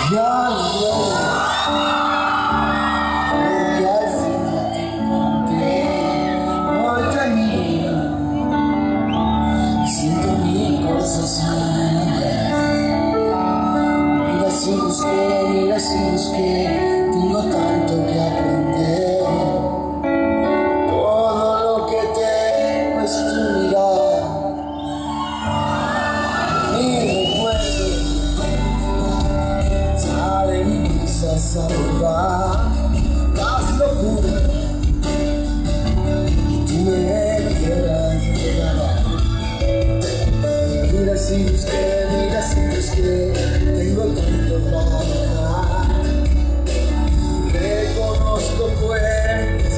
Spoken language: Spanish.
Ya no duele, porque al final te encontré. Hoy camino y siento mil cosas nuevas. Mira si busqué, tengo tanto que aprender. Todo lo que tengo es tu mirada. Mi recuerdo saben quizás ahogar las locuras que tú me quieras regalar. Mira si busqué, tengo tanto para dar. Reconozco pues